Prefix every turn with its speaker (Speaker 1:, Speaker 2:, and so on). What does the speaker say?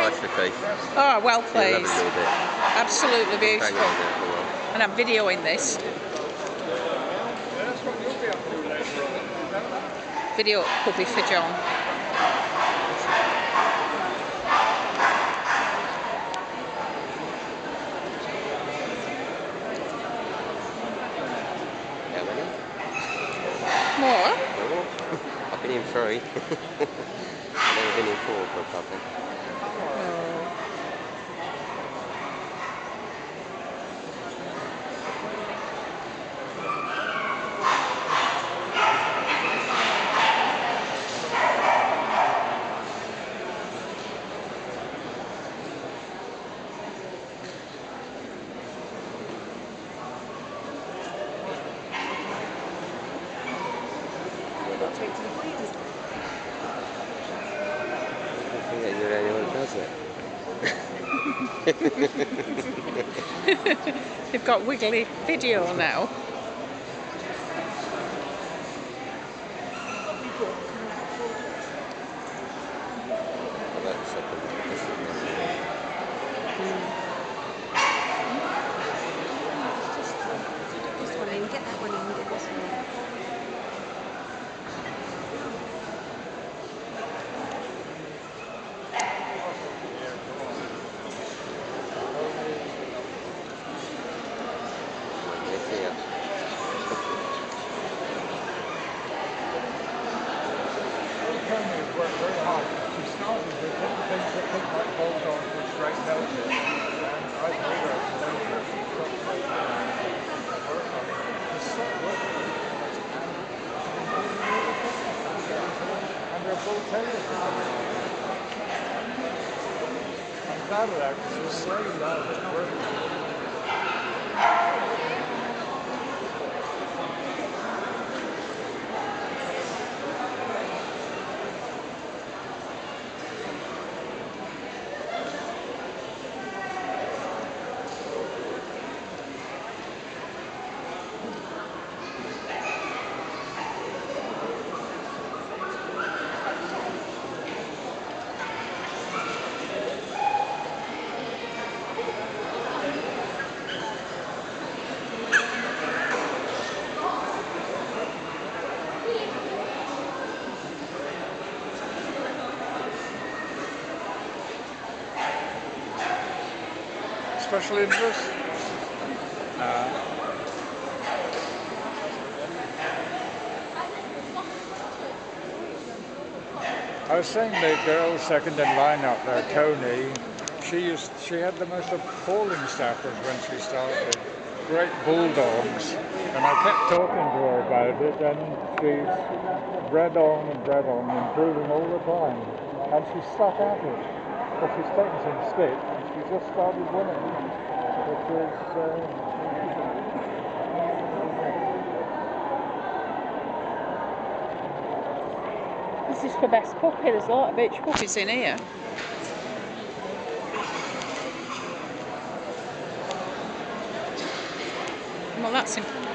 Speaker 1: nice repeat.
Speaker 2: Oh, well
Speaker 1: You'll
Speaker 2: played.
Speaker 1: love it a little bit.
Speaker 2: Absolutely
Speaker 1: Hang
Speaker 2: beautiful.
Speaker 1: on there for a while.
Speaker 2: And I'm videoing this. Video puppy for John.
Speaker 1: How many?
Speaker 2: More?
Speaker 1: Oh, I've been in 3. I've never been in 4 for a couple.
Speaker 2: Oh.
Speaker 1: I think that you're the only one who does it.
Speaker 2: They've got wiggly video now.
Speaker 1: I like the second one. This is
Speaker 3: This one in, get that one in, get this one in.
Speaker 4: Worked very hard. She started with little things that looked like bolt-ons with straight noses, and I told her to make her stop taking work on it. It's so working. And they're both tailors. I'm glad of that because it was so loud and working. Special interest? I was saying the girl second in line up there, Tony, she had the most appalling staffers when she started. Great bulldogs. And I kept talking to her about it, and she's bred on, improving all the time. And she's stuck at it. But she's taken some stick, and she just started winning, which is...
Speaker 2: This is for best puppy. There's a lot of bitch puppies in here. Well, that's